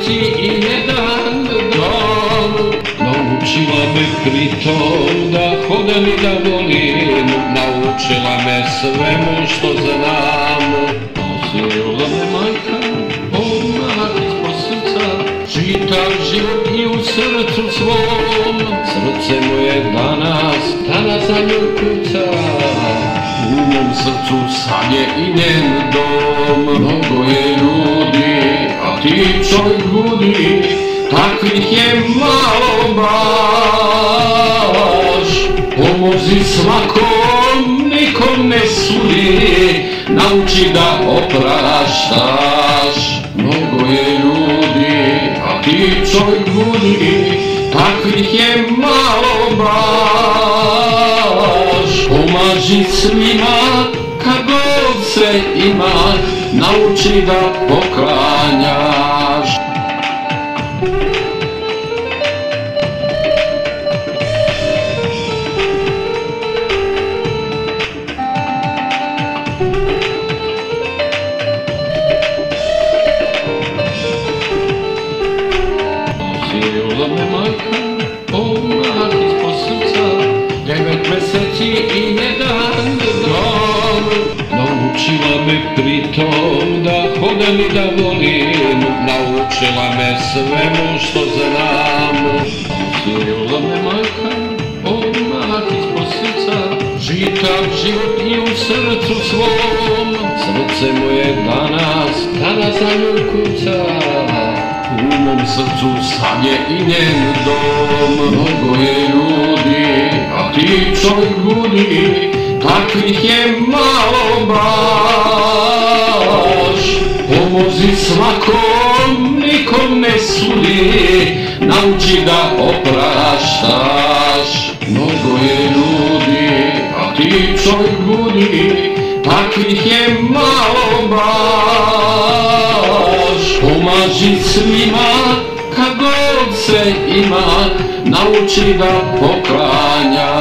meseci i jedan dan. Naučila me pritom da hodam i da volim, naučila me svemu što znam. Osilila me majka, odmah ispod srca, čitav život i u srcu svom. Srce moje danas za nju kuca, u mom srcu sad je i njen dom. Mnogo je ljudi, a ti čovjek budi, takvih je malo baš. Pomozi svakom, nikom ne sudi, nauči da opraštaš. Mnogo je ljudi, a ti čovjek budi, takvih je malo baš. Pomaži svima, kad god se ima, nauči da poklanjaš. Osilila me majka, odmah ispod srca, 9 meseci i jedan dan. Naučila me pritom da hodam i da volim, naučila me svemu što znam. Osilila me majka, odmah ispod srca, čitav život i u srcu svom. Srce moje danas za nju kuca, u mom srcu sad je i njen dom. Mnogo je ljudi, a ti čovjek budi, takvih je malo baš. Pomozi svakom, nikom ne sudi, nauči da opraštaš. Mnogo je ljudi, a ti čovjek budi, takvih je malo baš. Pomaži svima, kad god se ima, nauči da poklanjaš.